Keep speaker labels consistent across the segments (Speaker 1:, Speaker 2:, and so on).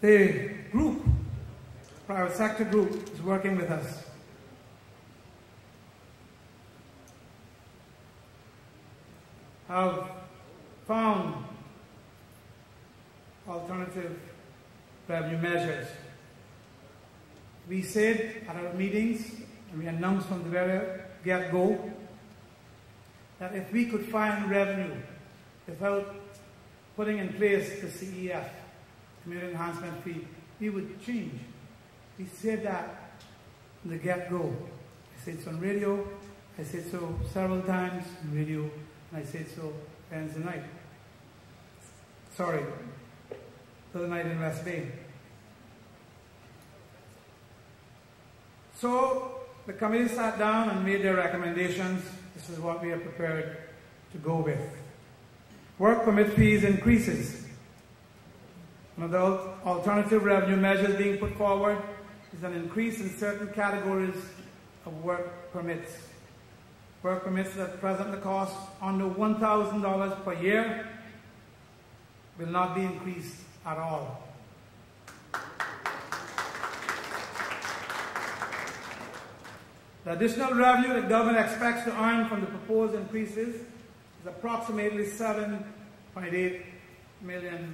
Speaker 1: The group, private sector group, is working with us. Have found alternative revenue measures. We said at our meetings, and we announced from the very get-go, that if we could find revenue without putting in place the CEF, Community Enhancement Fee, we would change. We said that from the get-go. I said so on radio, I said so several times on radio, and I said so Wednesday night. Sorry, the other night in West Bay. So the committee sat down and made their recommendations. This is what we are prepared to go with. Work permit fees increases. One of the alternative revenue measures being put forward is an increase in certain categories of work permits. Work permits that presently cost under $1,000 per year will not be increased at all. The additional revenue the government expects to earn from the proposed increases is approximately $7.8 million.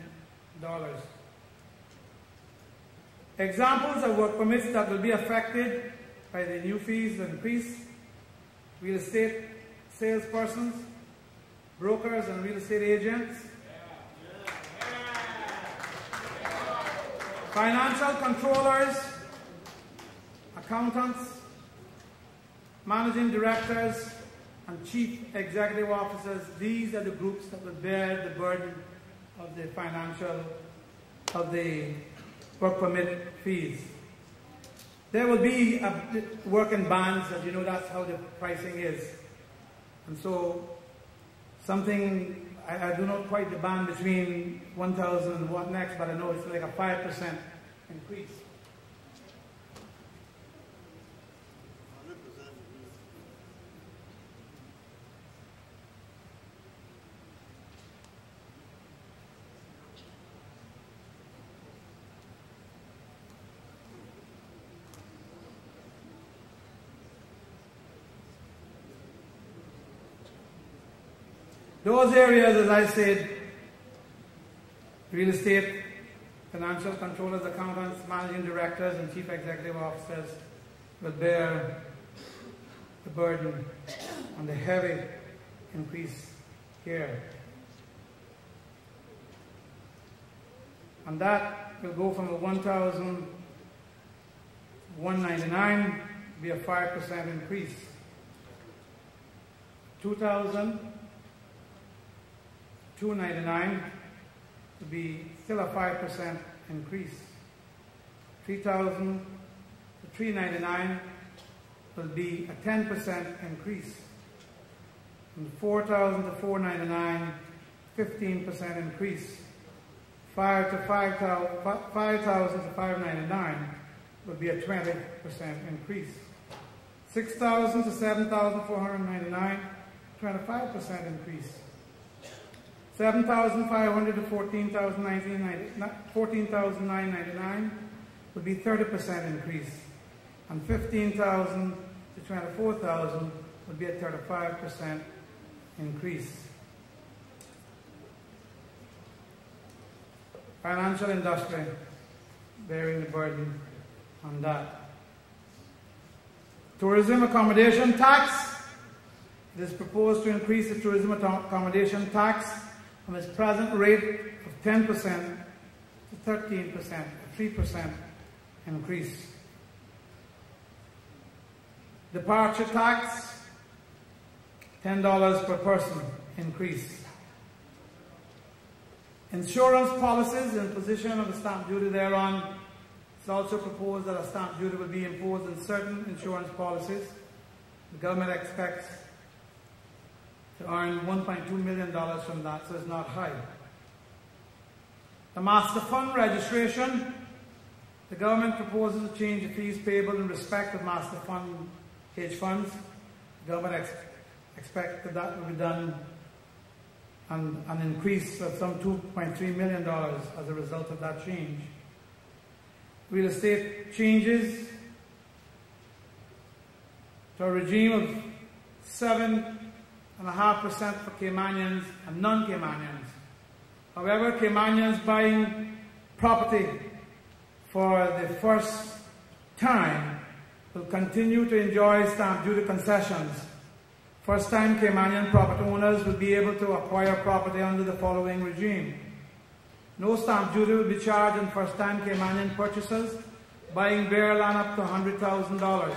Speaker 1: Examples of work permits that will be affected by the new fees increase: real estate salespersons, brokers and real estate agents, financial controllers, accountants, managing directors, and chief executive officers. These are the groups that will bear the burden of the work permit fees. There will be work in bands, as you know, that's how the pricing is. And so something, I do not quite the band between 1,000 and what next, but I know it's like a 5% increase. Those areas, as I said, real estate, financial controllers, accountants, managing directors, and chief executive officers will bear the burden on the heavy increase here. And that will go from the $1,199 be a 5% increase. $2,299 to be still a 5% increase. $3,000 to $399 will be a 10% increase. From $4,000 to $499, 15% increase. $5,000 to $599 will be a 20% increase. $6,000 to $7,499, 25% increase. $7,500 to $14,999 would be 30% increase, and $15,000 to $24,000 would be a 35% increase. Financial industry bearing the burden on that. Tourism accommodation tax. It is proposed to increase the tourism accommodation tax from its present rate of 10% to 13%, a 3% increase. Departure tax, $10 per person increase. Insurance policies, imposition of a stamp duty thereon. It's also proposed that a stamp duty will be imposed on certain insurance policies. The government expects to earn $1.2 million from that, so it's not high. The master fund registration. The government proposes to change the fees payable in respect of master fund hedge funds. The government expects that will be done and an increase of some $2.3 million as a result of that change. real estate changes to a regime of 7.5% for Caymanians and non-Caymanians. However, Caymanians buying property for the first time will continue to enjoy stamp duty concessions. First-time Caymanian property owners will be able to acquire property under the following regime. No stamp duty will be charged on first-time Caymanian purchasers buying bare land up to $100,000,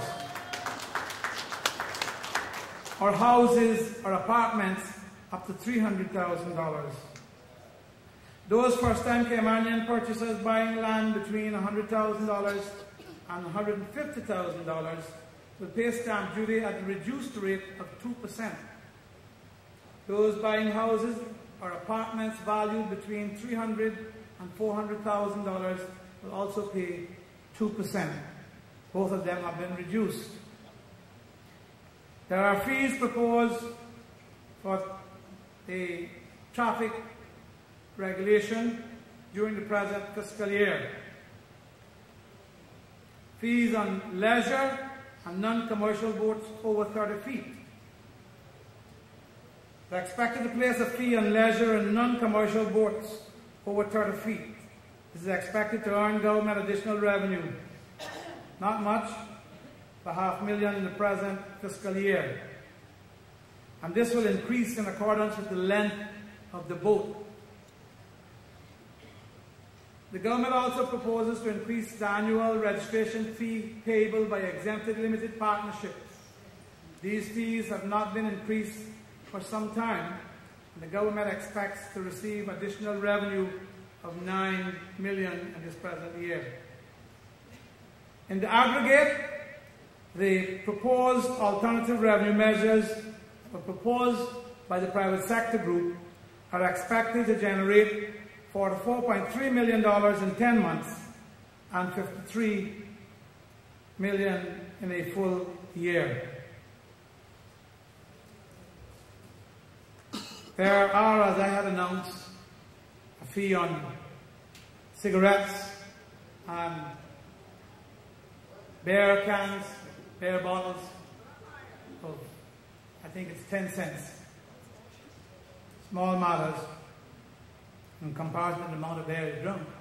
Speaker 1: or houses or apartments up to $300,000. Those first-time Caymanian purchasers buying land between $100,000 and $150,000 will pay stamp duty at a reduced rate of 2%. Those buying houses or apartments valued between $300,000 and $400,000 will also pay 2%. Both of them have been reduced. There are fees proposed for the traffic regulation during the present fiscal year. Fees on leisure and non-commercial boats over 30 feet. They're expected to place a fee on leisure and non-commercial boats over 30 feet. This is expected to earn government additional revenue. Not much, for $500,000 in the present fiscal year. And this will increase in accordance with the length of the boat. The government also proposes to increase the annual registration fee payable by exempted limited partnerships. These fees have not been increased for some time, and the government expects to receive additional revenue of $9 million in this present year. In the aggregate, the proposed alternative revenue measures proposed by the private sector group are expected to generate $44.3 million in 10 months and $53 million in a full year. There are, as I had announced, a fee on cigarettes and beer cans, beer bottles of, I think it's 10 cents. Small matters in comparison to the amount of beer is drunk.